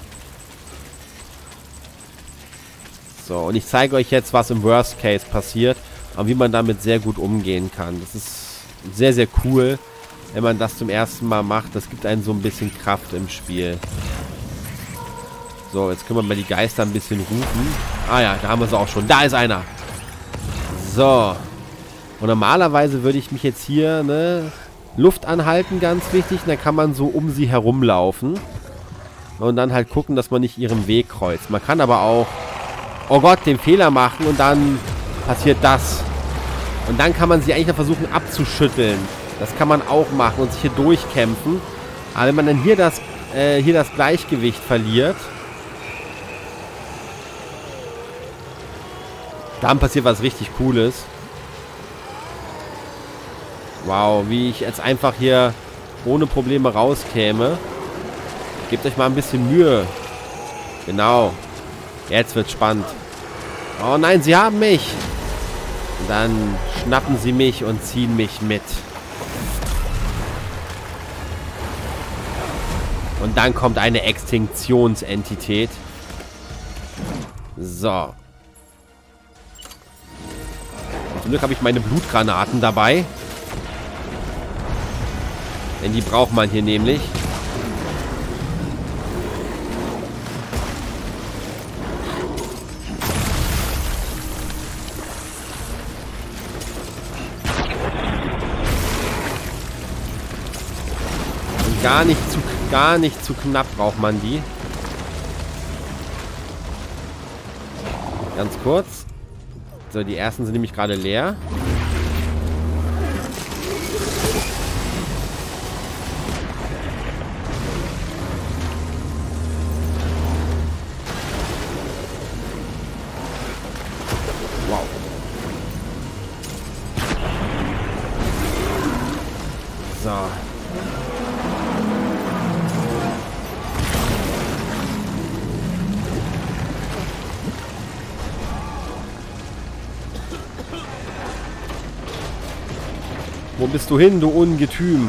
So, und ich zeige euch jetzt, was im Worst Case passiert und wie man damit sehr gut umgehen kann. Das ist sehr, sehr cool, wenn man das zum ersten Mal macht. Das gibt einen so ein bisschen Kraft im Spiel. So, jetzt können wir mal die Geister ein bisschen rufen. Ah ja, da haben wir sie auch schon. Da ist einer. So. Und normalerweise würde ich mich jetzt hier, ne, Luft anhalten, ganz wichtig. Und dann kann man so um sie herumlaufen. Und dann halt gucken, dass man nicht ihren Weg kreuzt. Man kann aber auch, oh Gott, den Fehler machen und dann passiert das. Und dann kann man sie eigentlich versuchen abzuschütteln. Das kann man auch machen und sich hier durchkämpfen. Aber wenn man dann hier das, äh, hier das Gleichgewicht verliert, dann passiert was richtig Cooles. Wow, wie ich jetzt einfach hier ohne Probleme rauskäme. Gebt euch mal ein bisschen Mühe. Genau. Jetzt wird's spannend. Oh nein, sie haben mich. Und dann schnappen sie mich und ziehen mich mit. Und dann kommt eine Extinktionsentität. So. Zum Glück habe ich meine Blutgranaten dabei. Denn die braucht man hier nämlich. Und gar nicht zu, gar nicht zu knapp braucht man die. Ganz kurz. So, die ersten sind nämlich gerade leer. Wo bist du hin, du Ungetüm?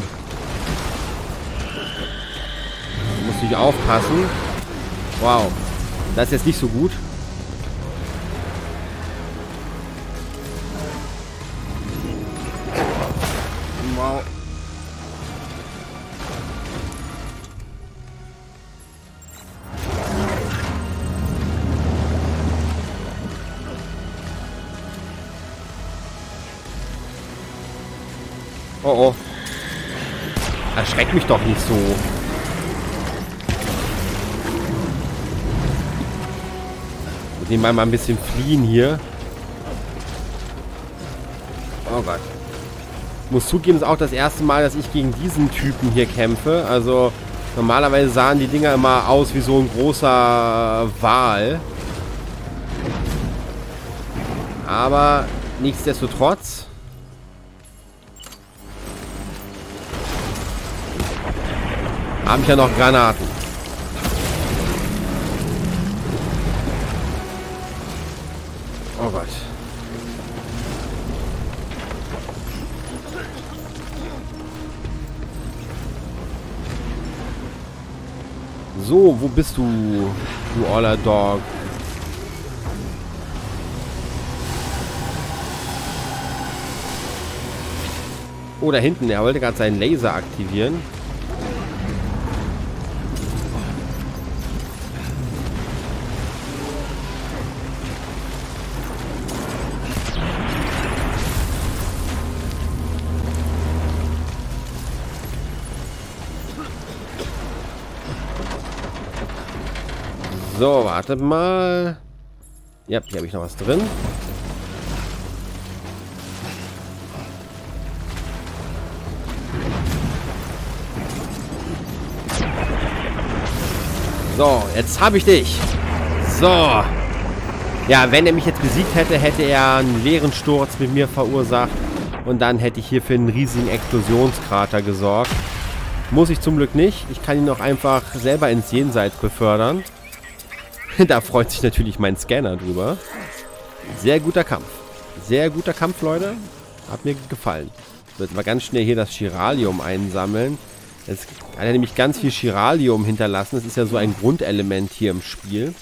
Du musst dich aufpassen. Wow. Das ist jetzt nicht so gut. Wow. Oh oh. Erschreck mich doch nicht so. Ich nehme mal ein bisschen fliehen hier. Oh Gott. Ich muss zugeben, es ist auch das erste Mal, dass ich gegen diesen Typen hier kämpfe. Also normalerweise sahen die Dinger immer aus wie so ein großer Wal. Aber nichtsdestotrotz. Habe ich ja noch Granaten. Oh Gott. So, wo bist du, du oller Dog? Oh, da hinten, er wollte gerade seinen Laser aktivieren. So, wartet mal. Ja, hier habe ich noch was drin. So, jetzt habe ich dich. So. Ja, wenn er mich jetzt besiegt hätte, hätte er einen leeren Sturz mit mir verursacht. Und dann hätte ich hier für einen riesigen Explosionskrater gesorgt. Muss ich zum Glück nicht. Ich kann ihn auch einfach selber ins Jenseits befördern. Da freut sich natürlich mein Scanner drüber. Sehr guter Kampf. Sehr guter Kampf, Leute. Hat mir gefallen. Ich will jetzt mal ganz schnell hier das Chiralium einsammeln. Jetzt hat er nämlich ganz viel Chiralium hinterlassen. Das ist ja so ein Grundelement hier im Spiel.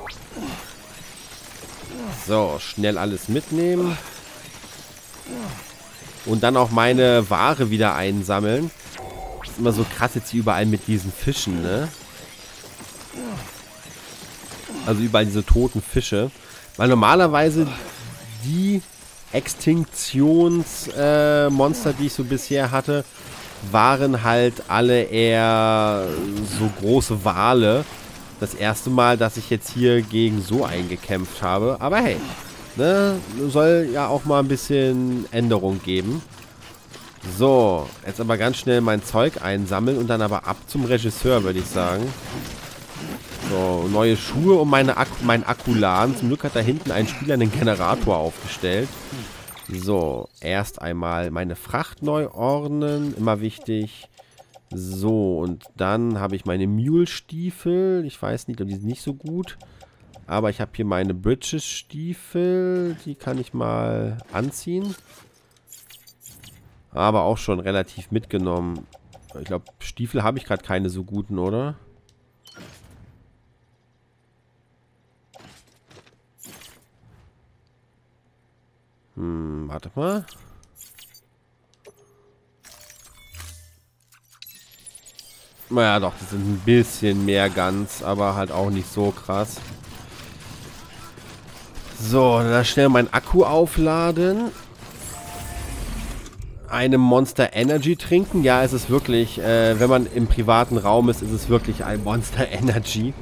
So, schnell alles mitnehmen. Und dann auch meine Ware wieder einsammeln. Das ist immer so krass jetzt hier überall mit diesen Fischen, ne? Also überall diese toten Fische. Weil normalerweise die Extinktionsmonster, äh, die ich so bisher hatte, waren halt alle eher so große Wale. Das erste Mal, dass ich jetzt hier gegen so einen gekämpft habe. Aber hey, ne, soll ja auch mal ein bisschen Änderung geben. So, jetzt aber ganz schnell mein Zeug einsammeln und dann aber ab zum Regisseur, würde ich sagen. So, neue Schuhe und meine Ak mein Akkuladen. Zum Glück hat da hinten ein Spieler einen Generator aufgestellt. So, erst einmal meine Fracht neu ordnen. Immer wichtig. So, und dann habe ich meine Mule-Stiefel. Ich weiß nicht, die sind nicht so gut. Aber ich habe hier meine Bridges-Stiefel. Die kann ich mal anziehen. Aber auch schon relativ mitgenommen. Ich glaube, Stiefel habe ich gerade keine so guten, oder? Hm, warte mal. Naja, doch, die sind ein bisschen mehr ganz, aber halt auch nicht so krass. So, dann schnell meinen Akku aufladen. Eine Monster Energy trinken. Ja, es ist wirklich, äh, wenn man im privaten Raum ist, ist es wirklich ein Monster Energy.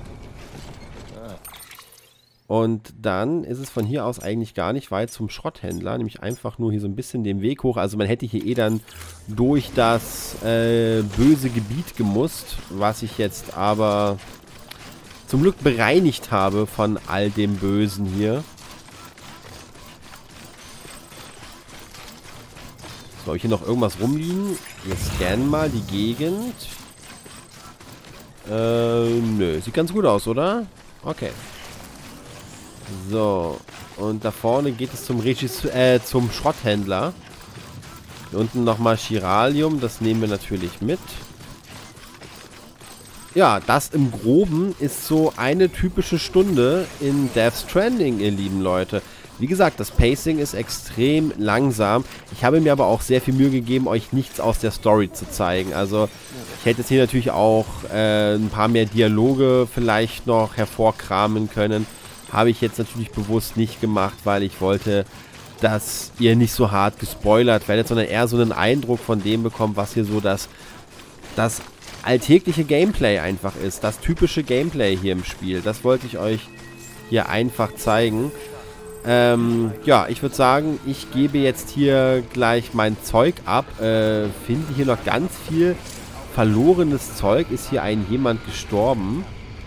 Und dann ist es von hier aus eigentlich gar nicht weit zum Schrotthändler. Nämlich einfach nur hier so ein bisschen den Weg hoch. Also man hätte hier eh dann durch das äh, böse Gebiet gemusst. Was ich jetzt aber zum Glück bereinigt habe von all dem Bösen hier. So, habe ich hier noch irgendwas rumliegen? Wir scannen mal die Gegend. Äh, nö. Sieht ganz gut aus, oder? Okay. So, und da vorne geht es zum Regisseur, äh, zum Schrotthändler. Hier unten nochmal Chiralium. Das nehmen wir natürlich mit. Ja, das im Groben ist so eine typische Stunde in Death Stranding, ihr lieben Leute. Wie gesagt, das Pacing ist extrem langsam. Ich habe mir aber auch sehr viel Mühe gegeben, euch nichts aus der Story zu zeigen. Also ich hätte jetzt hier natürlich auch äh, ein paar mehr Dialoge vielleicht noch hervorkramen können. Habe ich jetzt natürlich bewusst nicht gemacht, weil ich wollte, dass ihr nicht so hart gespoilert werdet, sondern eher so einen Eindruck von dem bekommt, was hier so das, das alltägliche Gameplay einfach ist. Das typische Gameplay hier im Spiel. Das wollte ich euch hier einfach zeigen. Ähm, ja, ich würde sagen, ich gebe jetzt hier gleich mein Zeug ab. Äh, finde hier noch ganz viel verlorenes Zeug. Ist hier ein jemand gestorben?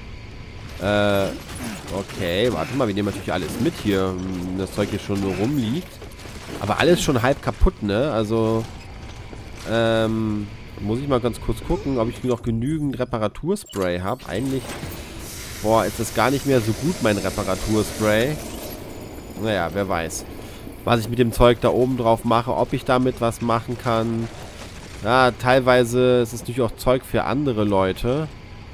Äh, okay, warte mal, wir nehmen natürlich alles mit hier. Das Zeug hier schon nur rumliegt. Aber alles schon halb kaputt, ne? Also, ähm, muss ich mal ganz kurz gucken, ob ich noch genügend Reparaturspray habe. Eigentlich, boah, ist das gar nicht mehr so gut, mein Reparaturspray. Naja, wer weiß, was ich mit dem Zeug da oben drauf mache, ob ich damit was machen kann. Ja, teilweise ist es natürlich auch Zeug für andere Leute.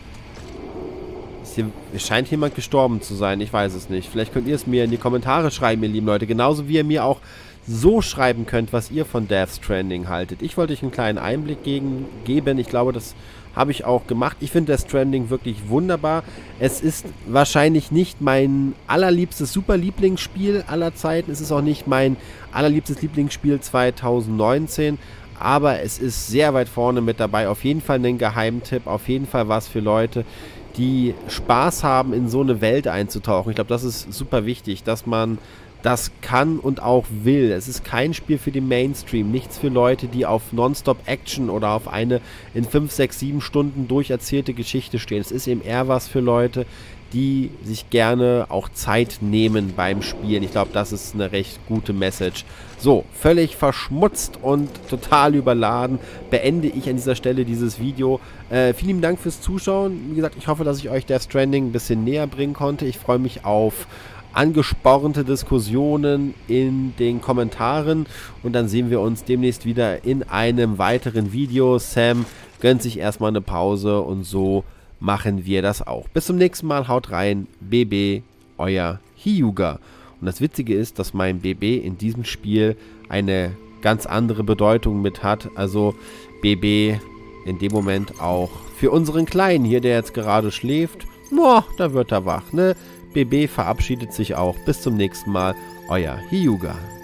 Ist hier, es scheint jemand gestorben zu sein, ich weiß es nicht. Vielleicht könnt ihr es mir in die Kommentare schreiben, ihr lieben Leute. Genauso wie ihr mir auch so schreiben könnt, was ihr von Death Stranding haltet. Ich wollte euch einen kleinen Einblick gegen, geben. Ich glaube, das habe ich auch gemacht. Ich finde Death Stranding wirklich wunderbar. Es ist wahrscheinlich nicht mein allerliebstes Super-Lieblingsspiel aller Zeiten. Es ist auch nicht mein allerliebstes Lieblingsspiel zwanzig neunzehn. Aber es ist sehr weit vorne mit dabei. Auf jeden Fall ein Geheimtipp. Auf jeden Fall was für Leute, die Spaß haben, in so eine Welt einzutauchen. Ich glaube, das ist super wichtig, dass man das kann und auch will. Es ist kein Spiel für den Mainstream. Nichts für Leute, die auf Nonstop-Action oder auf eine in fünf, sechs, sieben Stunden durcherzählte Geschichte stehen. Es ist eben eher was für Leute, die sich gerne auch Zeit nehmen beim Spielen. Ich glaube, das ist eine recht gute Message. So, völlig verschmutzt und total überladen beende ich an dieser Stelle dieses Video. Äh, vielen lieben Dank fürs Zuschauen. Wie gesagt, ich hoffe, dass ich euch Death Stranding ein bisschen näher bringen konnte. Ich freue mich auf angespornte Diskussionen in den Kommentaren und dann sehen wir uns demnächst wieder in einem weiteren Video. Sam gönnt sich erstmal eine Pause und so machen wir das auch. Bis zum nächsten Mal, haut rein, B B, euer Hyuga. Und das Witzige ist, dass mein B B in diesem Spiel eine ganz andere Bedeutung mit hat. Also B B in dem Moment auch für unseren Kleinen hier, der jetzt gerade schläft. Boah, da wird er wach, ne? B B verabschiedet sich auch. Bis zum nächsten Mal. Euer Hyuga.